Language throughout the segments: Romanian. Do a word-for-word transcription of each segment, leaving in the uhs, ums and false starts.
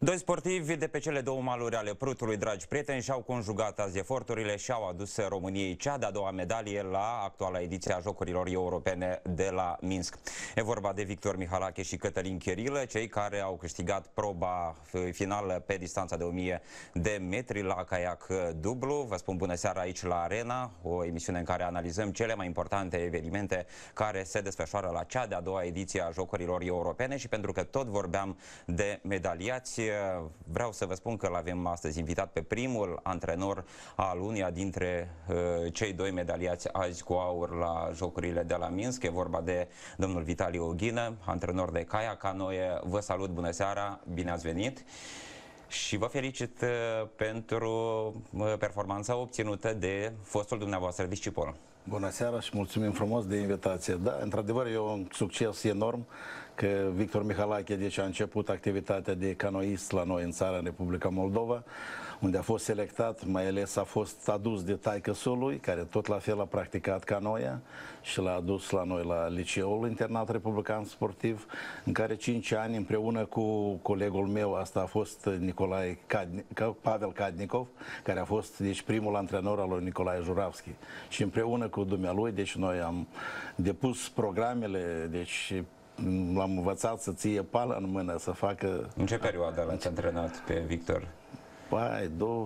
Doi sportivi de pe cele două maluri ale Prutului, dragi prieteni, și-au conjugat azi eforturile și au adus României cea de-a doua medalie la actuala ediție a Jocurilor Europene de la Minsk. E vorba de Victor Mihalache și Cătălin Chirilă, cei care au câștigat proba finală pe distanța de o mie de metri la caiac dublu. Vă spun bună seara aici la Arena, o emisiune în care analizăm cele mai importante evenimente care se desfășoară la cea de-a doua ediție a Jocurilor Europene. Și pentru că tot vorbeam de medaliați, vreau să vă spun că l-avem astăzi invitat pe primul antrenor al uneia dintre uh, cei doi medaliați azi cu aur la Jocurile de la Minsk. E vorba de domnul Vitali Oghină, antrenor de caiac canoe. Vă salut, bună seara, bine ați venit și vă felicit uh, pentru uh, performanța obținută de fostul dumneavoastră discipol. Bună seara și mulțumim frumos de invitație. Da, într-adevăr e un succes enorm că Victor Mihalache deci a început activitatea de canoist la noi în țară, în Republica Moldova, unde a fost selectat, mai ales a fost adus de taică-sul lui, care tot la fel a practicat canoia și l-a adus la noi la Liceul Internat Republican Sportiv, în care cinci ani împreună cu colegul meu, asta a fost Nicolae Cadni, Pavel Cadnicov, care a fost deci primul antrenor al lui Nicolae Juravski. Și împreună cu dumnealui, deci noi am depus programele, deci l-am învățat să ție pală în mână, să facă... În ce perioadă l-ați antrenat pe Victor? Păi, două...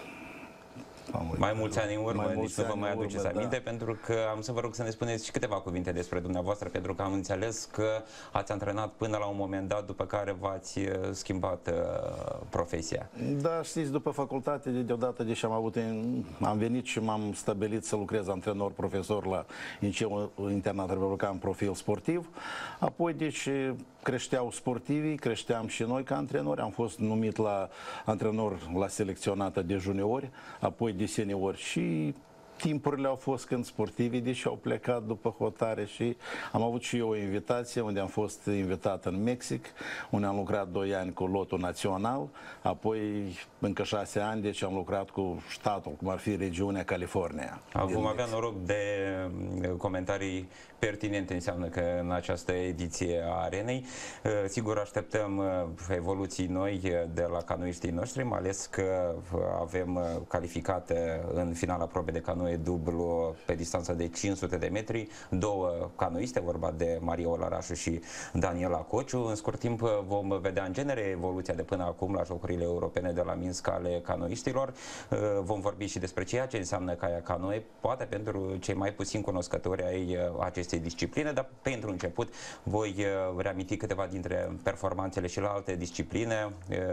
Mai mulți ani în urmă, nici nu vă mai aduceți urmă, aminte, da. Pentru că am să vă rog să ne spuneți și câteva cuvinte despre dumneavoastră, pentru că am înțeles că ați antrenat până la un moment dat, după care v-ați schimbat uh, profesia. Da, știți, după facultate, deodată, deși am avut, am venit și m-am stabilit să lucrez antrenor, profesor la Liceul Internat Republican Profil Sportiv. Apoi, deci, creșteau sportivii, creșteam și noi ca antrenori. Am fost numit la antrenor la selecționată de juniori, apoi de seniori și timpurile au fost când sportivii deci au plecat după hotare și am avut și eu o invitație unde am fost invitat în Mexic, unde am lucrat doi ani cu lotul național, apoi încă șase ani, deci am lucrat cu statul, cum ar fi regiunea California. Vom avea noroc de comentarii pertinente, înseamnă că în această ediție a Arenei. Sigur, așteptăm evoluții noi de la canoiștii noștri, mai ales că avem calificate în finala probei de canoe dublu pe distanță de cinci sute de metri, două canoiste, vorba de Maria Olărașu și Daniela Cociu. În scurt timp vom vedea în genere evoluția de până acum la Jocurile Europene de la Minsk ale canoiștilor. Vom vorbi și despre ceea ce înseamnă caiac canoe, poate pentru cei mai puțin cunoscători ai acestei discipline, dar pentru început voi reaminti câteva dintre performanțele și la alte discipline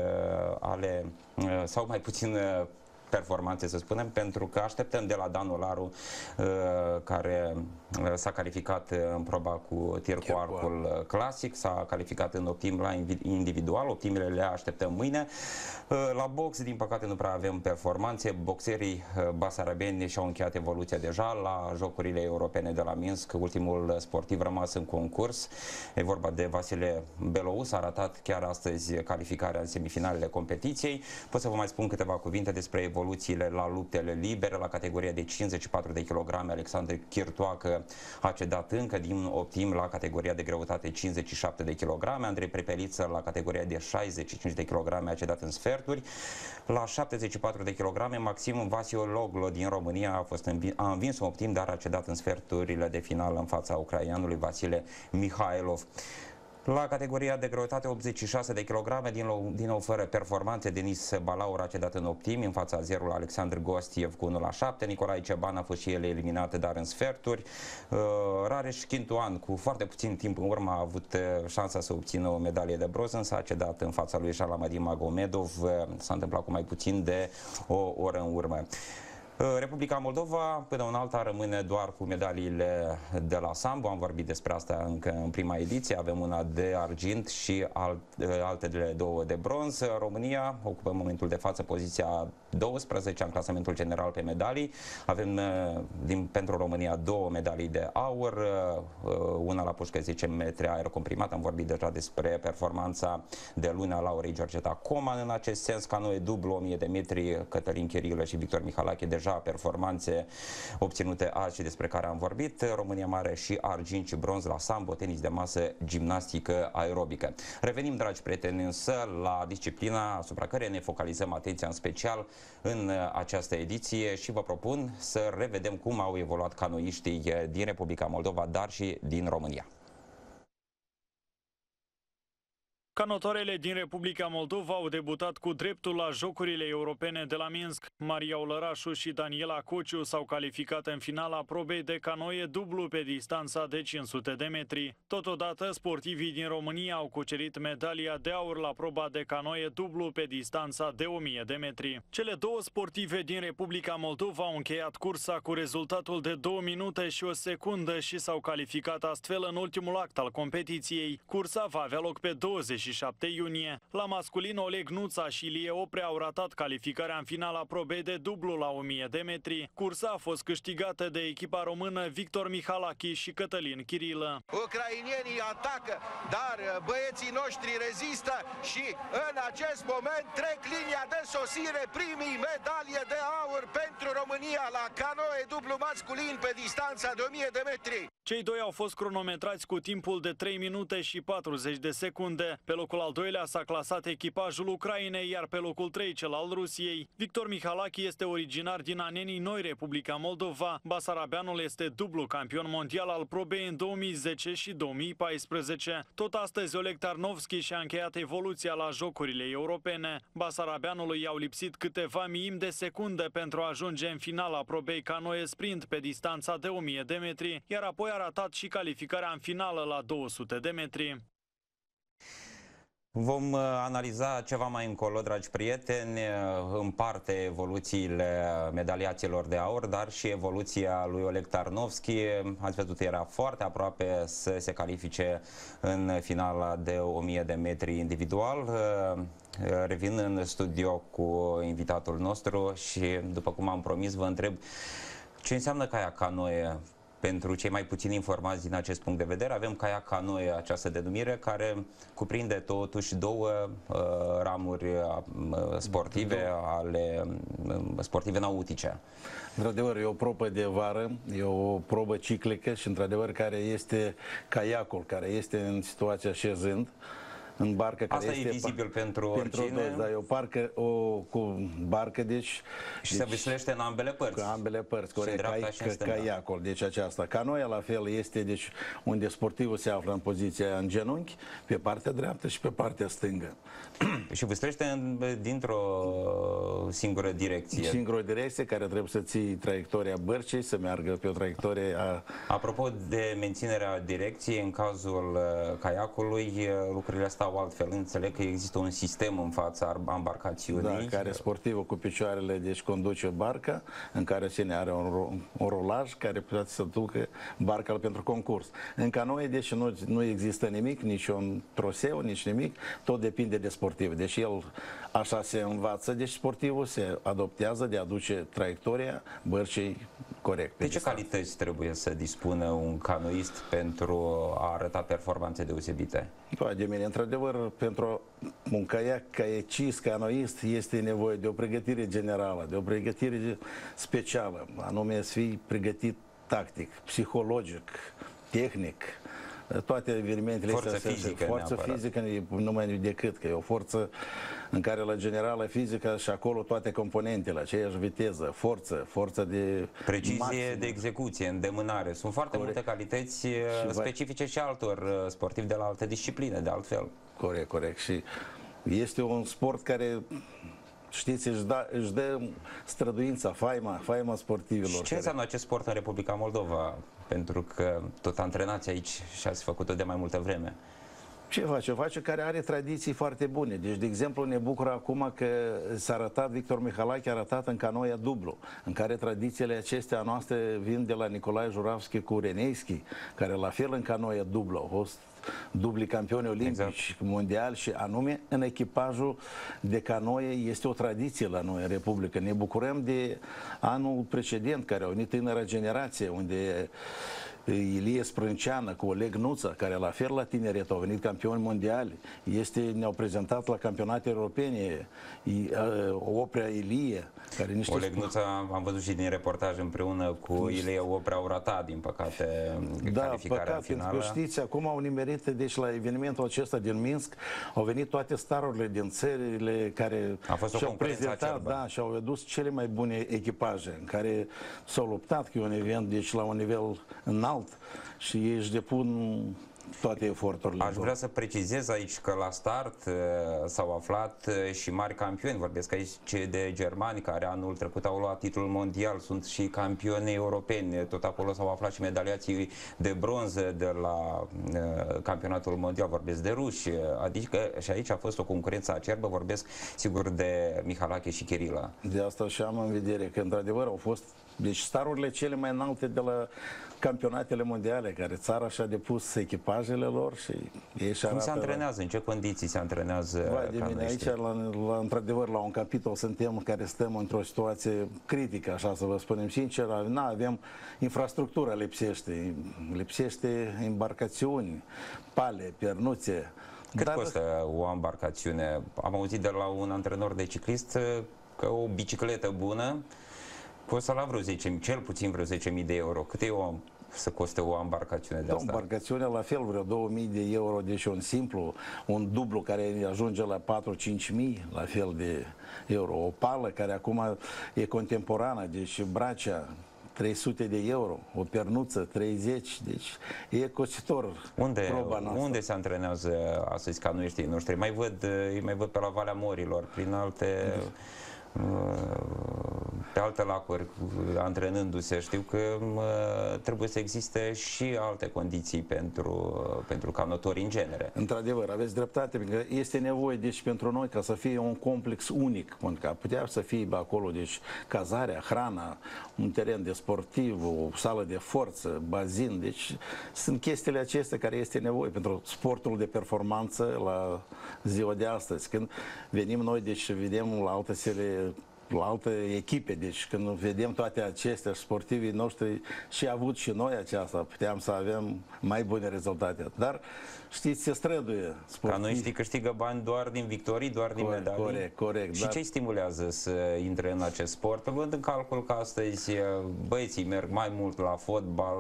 ale, sau mai puțin performanțe, să spunem, pentru că așteptăm de la Dan Olaru, uh, care s-a calificat în proba cu tir cu arcul clasic, s-a calificat în optim la individual, optimele le așteptăm mâine. Uh, la box, din păcate, nu prea avem performanțe. Boxerii uh, basarabeni și-au încheiat evoluția deja la Jocurile Europene de la Minsk. Ultimul sportiv rămas în concurs, e vorba de Vasile Belous, a ratat chiar astăzi calificarea în semifinalele competiției. Pot să vă mai spun câteva cuvinte despre evoluția evoluțiile la luptele libere, la categoria de cincizeci și patru de kilograme. Alexandru Chirtoacă a cedat încă din optim la categoria de greutate cincizeci și șapte de kilograme. Andrei Prepeliță la categoria de șaizeci și cinci de kilograme a cedat în sferturi. La șaptezeci și patru de kilograme, Maxim Vasiologlo din România a, fost învins, a învins un optim, dar a cedat în sferturile de finală în fața ucraianului Vasile Mihailov. La categoria de greutate optzeci și șase de kilograme, din nou, din nou fără performanțe, Denis Balaur a cedat în optimi, în fața zerul Alexandru Gostiev cu unu la șapte, Nicolae Ceban a fost și el eliminat, dar în sferturi. Uh, Rareș Chintuan, cu foarte puțin timp în urmă, a avut uh, șansa să obțină o medalie de bronz, însă a cedat în fața lui Jalamadin Magomedov, uh, s-a întâmplat cu mai puțin de o oră în urmă. Republica Moldova, până în alta, rămâne doar cu medaliile de la sambo. Am vorbit despre asta încă în prima ediție. Avem una de argint și alt, altele două de bronz. România ocupă în momentul de față poziția douăsprezecea în clasamentul general pe medalii. Avem din, pentru România două medalii de aur, una la pușcă zece metri aer comprimat. Am vorbit deja despre performanța de luni a Laurei Georgeta Coman. În acest sens, canoe dublu o mie de metri, Cătălin Chirilă și Victor Mihalache deja deja performanțe obținute azi și despre care am vorbit. România are și argint și bronz la sambo, tenis de masă, gimnastică aerobică. Revenim, dragi prieteni, însă la disciplina asupra care ne focalizăm atenția în special în această ediție și vă propun să revedem cum au evoluat canoiștii din Republica Moldova, dar și din România. Canotoarele din Republica Moldova au debutat cu dreptul la Jocurile Europene de la Minsk. Maria Olărașu și Daniela Cociu s-au calificat în finala probei de canoe dublu pe distanța de cinci sute de metri. Totodată, sportivii din România au cucerit medalia de aur la proba de canoe dublu pe distanța de o mie de metri. Cele două sportive din Republica Moldova au încheiat cursa cu rezultatul de două minute și o secundă și s-au calificat astfel în ultimul act al competiției. Cursa va avea loc pe douăzeci și șapte iunie. La masculin, Oleg Nuța și Ilie Oprea au ratat calificarea în finala probei de dublu la o mie de metri. Cursa a fost câștigată de echipa română Victor Mihalachi și Cătălin Chirilă. Ucrainienii atacă, dar băieții noștri rezistă și în acest moment trec linia de sosire, primii medalie de aur pentru România la canoe dublu masculin pe distanța de o mie de metri. Cei doi au fost cronometrați cu timpul de trei minute și patruzeci de secunde. Pe locul al doilea s-a clasat echipajul Ucrainei, iar pe locul trei cel al Rusiei. Victor Mihalachi este originar din Anenii Noi, Republica Moldova. Basarabeanul este dublu campion mondial al probei în două mii zece și două mii paisprezece. Tot astăzi, Oleg Tarnovski și-a încheiat evoluția la Jocurile Europene. Basarabeanului i-au lipsit câteva miimi de secunde pentru a ajunge în finala probei canoe sprint pe distanța de o mie de metri, iar apoi a ratat și calificarea în finală la două sute de metri. Vom analiza ceva mai încolo, dragi prieteni, în parte evoluțiile medaliaților de aur, dar și evoluția lui Oleg Tarnovski. Ați văzut, era foarte aproape să se califice în finala de o mie de metri individual. Revin în studio cu invitatul nostru și, după cum am promis, vă întreb ce înseamnă kayak canoe. Pentru cei mai puțini informați din acest punct de vedere, avem kayak canoe, această denumire, care cuprinde totuși două uh, ramuri uh, sportive, ale uh, sportive nautice. Într-adevăr, e o probă de vară, e o probă ciclică și, într-adevăr, care este kayakul, care este în situația șezând în barcă, care asta este e vizibil pentru oricine. Pentru da, e o parcă o, cu barcă, deci... Și deci, se vâslește în ambele părți. Cu ambele părți, corect, kayakul, deci aceasta. Canoia, la fel, este deci unde sportivul se află în poziția în genunchi, pe partea dreaptă și pe partea stângă. Și vâslește dintr-o singură direcție. Singură direcție, care trebuie să ții traiectoria bărcii, să meargă pe o traiectorie a... Apropo de menținerea direcției, în cazul kayakului, lucrurile stau altfel. Înțeleg că există un sistem în fața embarcațiunii. Da, care sportivul cu picioarele deci conduce barca, în care cine are un, un rolaj care poate să ducă barca pentru concurs. În canoe, deci nu, nu există nimic, nici un troseu, nici nimic, tot depinde de sportiv. Deci el așa se învață, deci sportivul se adoptează de a duce traiectoria bărcii corect. De ce calități trebuie să dispună un canoist pentru a arăta performanțe deosebite? De mine, într-adevăr, pentru un caiac, caiacist, canoist, este nevoie de o pregătire generală, de o pregătire specială, anume să fii pregătit tactic, psihologic, tehnic, toate evenimentele forță astea, fizică, forță neapărat. fizică, nu mai decât că e o forță în care la generală fizică și acolo toate componentele, aceeași viteză, forță, forță de precizie maximă. De execuție, îndemânare. Sunt foarte corect. Multe calități și specifice și altor sportivi de la alte discipline, de altfel. Corect, corect. Și este un sport care, știți, își, da, își dă străduința, faima, faima sportivilor. Și ce care... înseamnă acest sport în Republica Moldova? Pentru că tot antrenați aici și ați făcut-o de mai multă vreme. Ce face? Face care are tradiții foarte bune. Deci, de exemplu, ne bucură acum că s-a arătat, Victor Mihalachi a arătat în canoia dublu, în care tradițiile acestea noastre vin de la Nicolae Juravski cu Reneischi, care la fel în canoia dublu au fost dubli campioni olimpici, exact, mondiali, și anume în echipajul de canoie este o tradiție la noi în Republică. Ne bucurăm de anul precedent, care a unit tânăra generație, unde Ilie Sprânceană, cu Oleg Nuța, care la fel la tineret au venit campioni mondiali. Este, ne-au prezentat la campionate europene. Oprea Ilie, care niște... Oleg Nuța, am văzut și din reportaj împreună cu Ilie Oprea au ratat, din păcate, da, calificarea păcat, în finală. Pentru că știți, acum au nimerit, deci la evenimentul acesta din Minsk, au venit toate starurile din țările care și-au prezentat, da, și au adus cele mai bune echipaje, în care s-au luptat, că e un event, deci la un nivel înalt, și ei își depun toate eforturile. Aș vrea să precizez aici că la start uh, s-au aflat uh, și mari campioni. Vorbesc aici de germani, care anul trecut au luat titlul mondial, sunt și campioni europeni. Tot acolo s-au aflat și medaliații de bronz de la uh, campionatul mondial. Vorbesc de ruși, adică și aici a fost o concurență acerbă. Vorbesc sigur de Mihalache și Chirila. De asta și am în vedere că într-adevăr au fost, deci, starurile cele mai înalte de la campionatele mondiale, care țara și-a depus echipajele lor și ei și Cum se antrenează? În ce condiții se antrenează? Vai de mine, aici, la, la, într-adevăr, la un capitol suntem în care stăm într-o situație critică, așa să vă spunem sincer. Na, avem infrastructura, lipsește, lipsește embarcațiuni, pale, pernuțe. Cât Dar... costă o embarcațiune? Am auzit de la un antrenor de ciclist că o bicicletă bună costă la vreo zece mii, cel puțin vreo zece mii de euro. Cât e o, să coste o embarcațiune de asta? O embarcațiune la fel, vreo două mii de euro, deci un simplu, un dublu care ajunge la patru-cinci mii, la fel de euro. O pală care acum e contemporană, deci Bracea, trei sute de euro, o pernuță, treizeci, deci e cositor. Unde, unde se antrenează astăzi canoiștii noștri? Mai văd, îi mai văd pe la Valea Morilor, prin alte... pe alte lacuri, antrenându-se. Știu că trebuie să existe și alte condiții pentru, pentru canotori în genere. Într-adevăr, aveți dreptate, pentru că este nevoie, deci, pentru noi, ca să fie un complex unic, pentru că putea să fie acolo, deci, cazarea, hrana, un teren de sportiv, o sală de forță, bazin, deci, sunt chestiile acestea care este nevoie pentru sportul de performanță la ziua de astăzi. Când venim noi, deci, vedem la alte sele, la alte echipe, deci când vedem toate acestea, sportivii noștri și avut și noi aceasta, puteam să avem mai bune rezultate. Dar știți, se străduie sportivii. Canoiștii câștigă bani doar din victorii, doar din corect, medalii. Corect, corect. Și dar... ce îi stimulează să intre în acest sport? Vând în calcul că astăzi băieții merg mai mult la fotbal,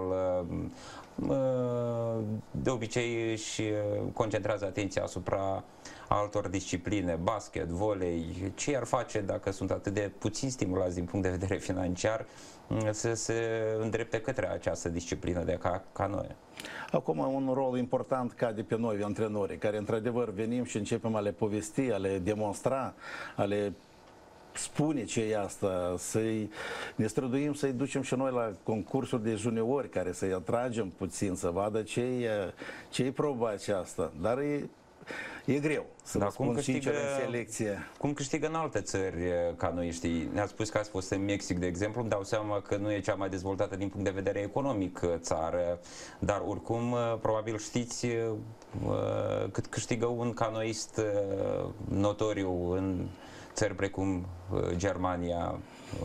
de obicei își concentrează atenția asupra altor discipline, basket, volei. Ce ar face dacă sunt atât de puțin stimulați din punct de vedere financiar să se îndrepte către această disciplină de ca canoe? Acum un rol important cade pe noi, antrenorii, care într-adevăr venim și începem a le povesti, a le demonstra, a le spune ce e asta, să-i ne străduim să-i ducem și noi la concursuri de juniori, care să-i atragem puțin, să vadă ce e, ce e proba aceasta. Dar e, e greu, să vă spun sincer, în selecție. Cum câștigă în alte țări canoiștii? Ne-ați spus că ați fost în Mexic, de exemplu, îmi dau seama că nu e cea mai dezvoltată din punct de vedere economic țară, dar oricum probabil știți cât câștigă un canoist notoriu în țări precum Germania,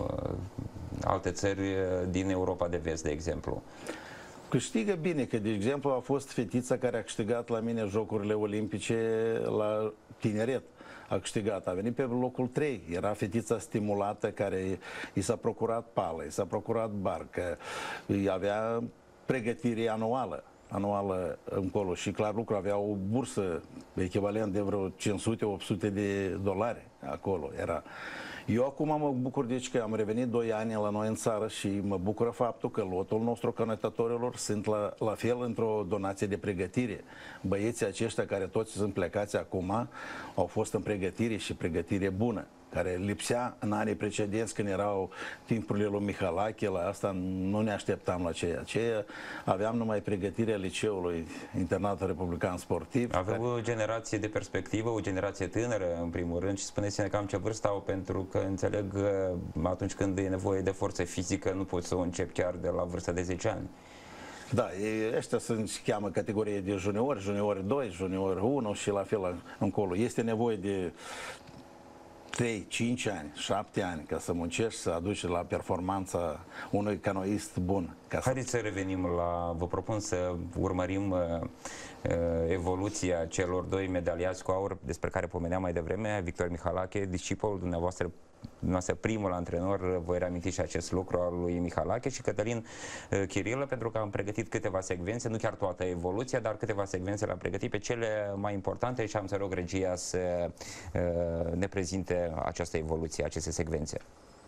alte țări din Europa de Vest, de exemplu. Câștigă bine, că de exemplu a fost fetița care a câștigat la mine Jocurile Olimpice la tineret. A câștigat, a venit pe locul trei. Era fetița stimulată care i s-a procurat pală, i s-a procurat barcă, îi avea pregătire anuală. anuală încolo și clar lucru, avea o bursă echivalent de vreo cinci sute opt sute de dolari acolo era. Eu acum mă bucur deci că am revenit doi ani la noi în țară și mă bucură faptul că lotul nostru canotatorilor sunt la, la fel într-o donație de pregătire. Băieții aceștia care toți sunt plecați acum au fost în pregătire și pregătire bună, care lipsea în anii precedenți când erau timpurile lui Mihalache, la asta nu ne așteptam la ceea. Aceea aveam numai pregătirea liceului Internatul Republican Sportiv. Avem care... o generație de perspectivă, o generație tânără în primul rând și spuneți-ne cam ce vârstă au, pentru că înțeleg că atunci când e nevoie de forță fizică nu poți să o începi chiar de la vârsta de zece ani. Da, ăștia se cheamă categorie de juniori, juniori doi, juniori unu și la fel încolo. Este nevoie de trei, cinci ani, șapte ani ca să muncești, să aduci la performanța unui canoist bun. Ca Haideți să... să revenim la... Vă propun să urmărim uh, uh, evoluția celor doi medaliați cu aur despre care pomeneam mai devreme, Victor Mihalache, discipolul dumneavoastră, dumneavoastră primul antrenor, voi reaminti și acest lucru al lui Mihalache, și Cătălin uh, Chirilă, pentru că am pregătit câteva secvențe, nu chiar toată evoluția, dar câteva secvențe le-am pregătit pe cele mai importante și am să rog regia să uh, ne prezinte această evoluție, aceste secvențe.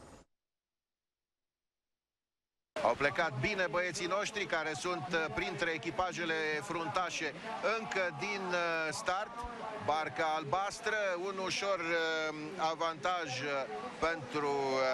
Au plecat bine băieții noștri, care sunt printre echipajele fruntașe încă din start. Barca albastră, un ușor avantaj pentru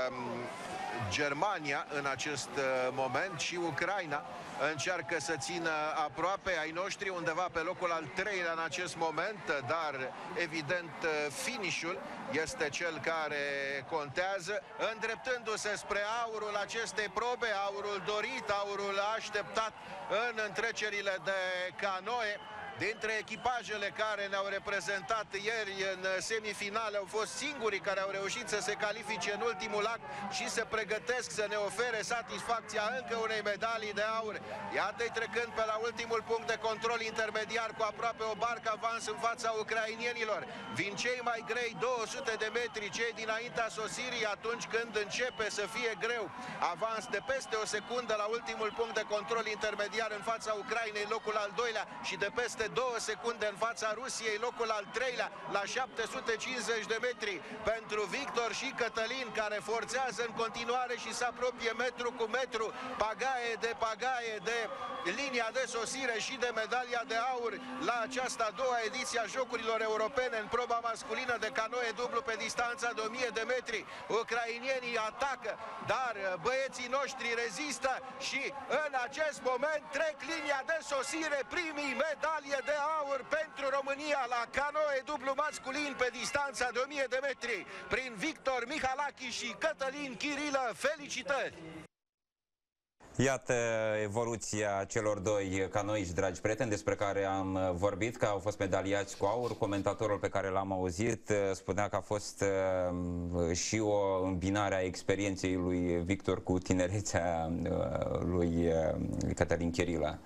Germania în acest moment, și Ucraina încearcă să țină aproape ai noștri, undeva pe locul al treilea în acest moment, dar evident finish-ul este cel care contează, îndreptându-se spre aurul acestei probe, aurul dorit, aurul așteptat în întrecerile de canoe. Dintre echipajele care ne-au reprezentat ieri în semifinale, au fost singurii care au reușit să se califice în ultimul act și se pregătesc să ne ofere satisfacția încă unei medalii de aur. Iată-i trecând pe la ultimul punct de control intermediar cu aproape o barcă avans în fața ucrainienilor. Vin cei mai grei două sute de metri, cei dinaintea sosirii, atunci când începe să fie greu. Avans de peste o secundă la ultimul punct de control intermediar în fața Ucrainei, locul al doilea, și de peste două secunde în fața Rusiei, locul al treilea, la șapte sute cincizeci de metri pentru Victor și Cătălin, care forțează în continuare și se apropie metru cu metru, pagaie de pagaie de linia de sosire și de medalia de aur la această a doua ediție a Jocurilor Europene în proba masculină de canoe dublu pe distanța de o mie de metri. Ucrainienii atacă, dar băieții noștri rezistă și în acest moment trec linia de sosire, primii medalie de aur pentru România la canoe dublu masculin pe distanța de o mie de metri prin Victor Mihalache și Cătălin Chirilă. Felicitări! Iată evoluția celor doi canoiști, dragi prieteni, despre care am vorbit, că au fost medaliați cu aur. Comentatorul pe care l-am auzit spunea că a fost uh, și o îmbinare a experienței lui Victor cu tinerețea uh, lui uh, Cătălin Chirilă.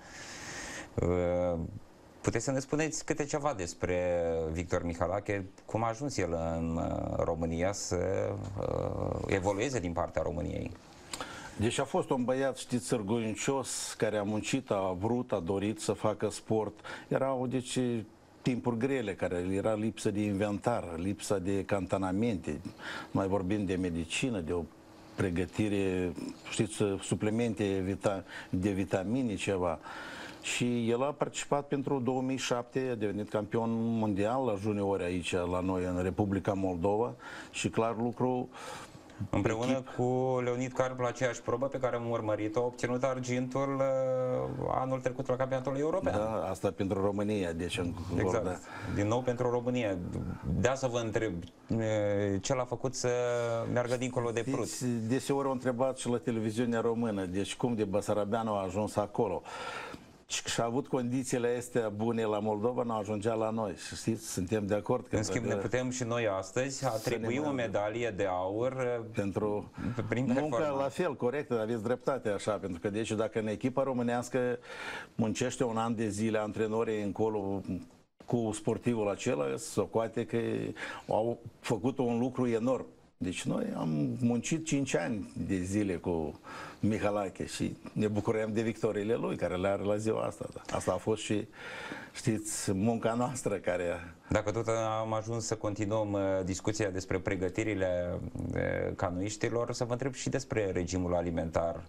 Uh, Puteți să ne spuneți câte ceva despre Victor Mihalache, cum a ajuns el în România să uh, evolueze din partea României? Deci a fost un băiat, știți, sârguincios, care a muncit, a vrut, a dorit să facă sport. Erau, deci, timpuri grele, care era lipsă de inventar, lipsa de cantonamente, mai vorbim de medicină, de o pregătire, știți, suplimente de vitamine, ceva. Și el a participat pentru două mii șapte, a devenit campion mondial la juniori aici, la noi, în Republica Moldova, și clar lucru... Împreună echip... cu Leonid Carp, la aceeași probă pe care am urmărit-o, a obținut argintul uh, anul trecut la campionatul european. Da, asta pentru România, deci în exact. Da. Din nou pentru România. De să vă întreb, ce l-a făcut să meargă dincolo de Prut? Deseori au întrebat și la televiziunea română, deci cum de Basarabeanu a ajuns acolo. Și a avut condițiile astea bune la Moldova, nu ajungea la noi. Și știți, suntem de acord că... În schimb, ne putem și noi astăzi atribui o medalie de aur pentru prin muncă la fel, corect, aveți dreptate așa, pentru că deci dacă în echipa românească muncește un an de zile antrenorii încolo cu sportivul acela, socoate că au făcut un lucru enorm. Deci noi am muncit cinci ani de zile cu Mihalache și ne bucurăm de victoriile lui, care le are la ziua asta. Asta a fost și, știți, munca noastră care... Dacă tot am ajuns să continuăm discuția despre pregătirile canoiștilor, să vă întreb și despre regimul alimentar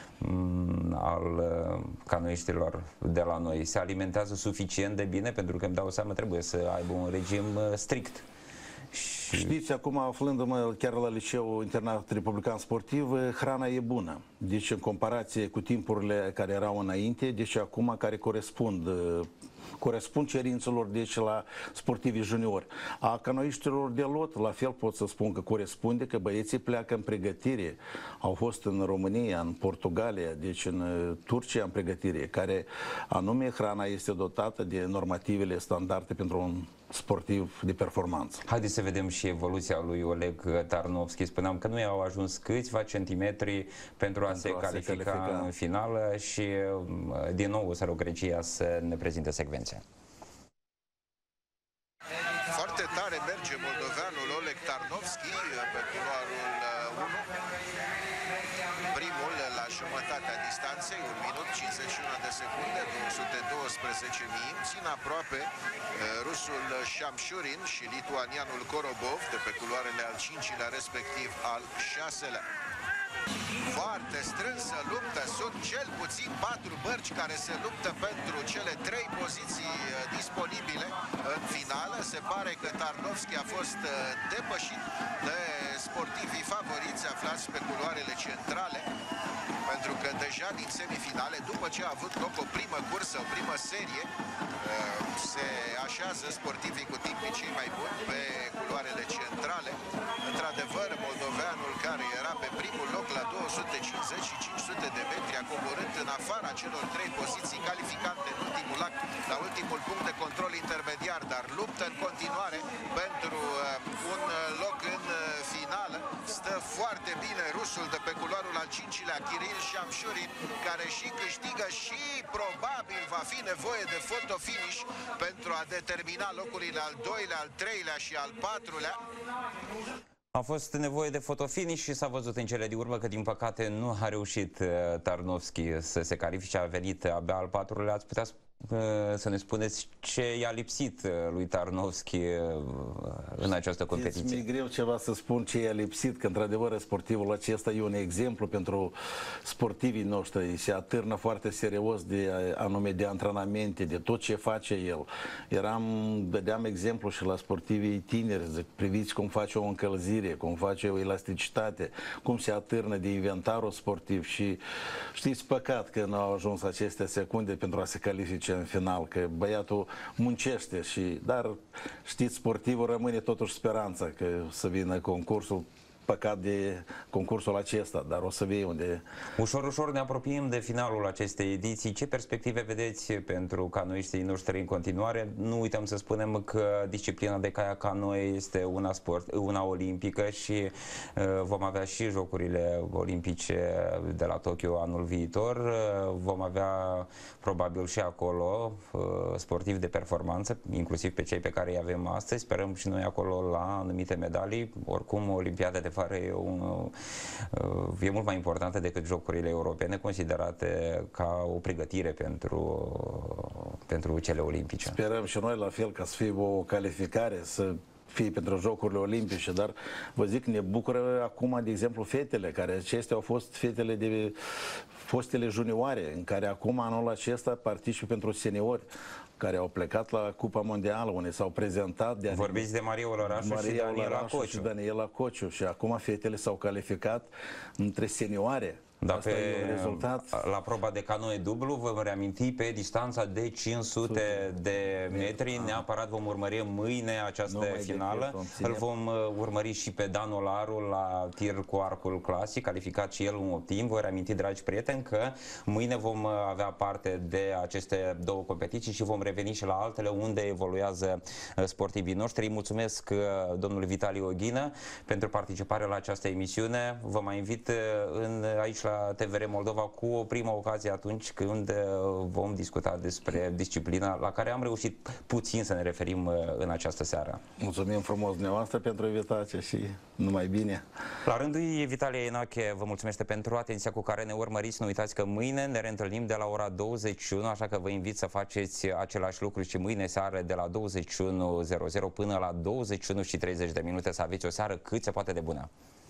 al canoiștilor de la noi. Se alimentează suficient de bine? Pentru că îmi dau seama, trebuie să aibă un regim strict. Și... Știți, acum aflându-mă chiar la Liceul Internat Republican Sportiv, hrana e bună. Deci în comparație cu timpurile care erau înainte, deci acum care corespund corespund cerințelor deci la sportivii juniori. A canoiștilor de lot, la fel pot să spun că corespunde, că băieții pleacă în pregătire. Au fost în România, în Portugalia, deci în Turcia în pregătire, care anume hrana este dotată de normativele standarde pentru un sportiv de performanță. Haideți să vedem și evoluția lui Oleg Tarnovski. Spuneam că nu i-au ajuns câțiva centimetri pentru a, pentru se, a califica se califica în finală și din nou o să rog regia să ne prezinte secvența. Foarte tare merge moldoveanul Oleg Tarnovski pe culoarul unu. Primul la jumătatea distanței, un minut cincizeci și unu de secunde, două sute douăsprezece mii. Țin aproape rusul Shamshurin și lituanianul Korobov de pe culoarele al cincilea, respectiv al șaselea. Foarte strânsă luptă, sunt cel puțin patru bărci care se luptă pentru cele trei poziții disponibile în finală. Se pare că Tarnovski a fost depășit de sportivii favoriți aflați pe culoarele centrale, pentru că deja din semifinale, după ce a avut loc o primă cursă, o primă serie, se așează sportivii cu timpii cei mai buni pe culoarele centrale. Într-adevăr, moldoveanul, care era pe primul loc la două sute cincizeci și cinci sute de metri, a coborât în afara celor trei poziții calificante în ultimul act, la ultimul punct de control intermediar, dar luptă în continuare pentru uh, un loc în uh, finală. Stă foarte bine rusul de pe culoarul al cincilea, Kiril Shamshurin, care și câștigă și probabil va fi nevoie de fotofinish pentru a determina locurile al doilea, al treilea și al patrulea. A fost nevoie de fotofinish și s-a văzut în cele din urmă că, din păcate, nu a reușit Tarnovski să se califice, a venit abia al patrulea. Ați putea să ne spuneți ce i-a lipsit lui Tarnovski în această competiție? Mi-e greu ceva să spun ce i-a lipsit, că într-adevăr sportivul acesta e un exemplu pentru sportivii noștri, se atârnă foarte serios de anume de antrenamente, de tot ce face el. Eram, vedeam exemplu și la sportivii tineri, zic, priviți cum face o încălzire, cum face o elasticitate, cum se atârnă de inventarul sportiv și știți, păcat că nu au ajuns aceste secunde pentru a se califica în final, că băiatul muncește și, dar știți, sportivul rămâne totuși speranța că să vină concursul, păcat de concursul acesta, dar o să vei unde... Ușor, ușor ne apropiem de finalul acestei ediții. Ce perspective vedeți pentru canoiștii noștri în continuare? Nu uităm să spunem că disciplina de kayak canoe este una, sport, una olimpică și uh, vom avea și Jocurile Olimpice de la Tokyo anul viitor. Uh, vom avea probabil și acolo uh, sportivi de performanță, inclusiv pe cei pe care îi avem astăzi. Sperăm și noi acolo la anumite medalii. Oricum, Olimpiada de vară e, un, e mult mai importantă decât Jocurile Europene, considerate ca o pregătire pentru, pentru cele olimpice. Sperăm și noi la fel ca să fie o calificare, să fie pentru Jocurile Olimpice, dar vă zic, ne bucură acum, de exemplu, fetele, care acestea au fost fetele de fostele junioare, în care acum anul acesta participă pentru seniori, care au plecat la Cupa Mondială, unde s-au prezentat. De Vorbiți de Maria Olărașu și Daniela Cociu. și Daniela Cociu. Și acum fetele s-au calificat între senioare. Da, pe, rezultat. La proba de canoe dublu vom reaminti pe distanța de cinci sute de metri. Neapărat vom urmări mâine această finală. Îl vom urmări și pe Dan Olaru la tir cu arcul clasic, calificat și el un optim. Vă reaminti, dragi prieteni, că mâine vom avea parte de aceste două competiții și vom reveni și la altele unde evoluează sportivii noștri. Îi mulțumesc domnului Vitali Oghină pentru participare la această emisiune. Vă mai invit în, aici la T V R Moldova cu o primă ocazie atunci când vom discuta despre disciplina la care am reușit puțin să ne referim în această seară. Mulțumim frumos dumneavoastră pentru invitație și numai bine. La rândul ei, Vitalie Enache vă mulțumește pentru atenția cu care ne urmăriți. Nu uitați că mâine ne reîntâlnim de la ora douăzeci și unu, așa că vă invit să faceți același lucru și mâine seară de la douăzeci și unu până la douăzeci și unu și treizeci de minute, să aveți o seară cât se poate de bună.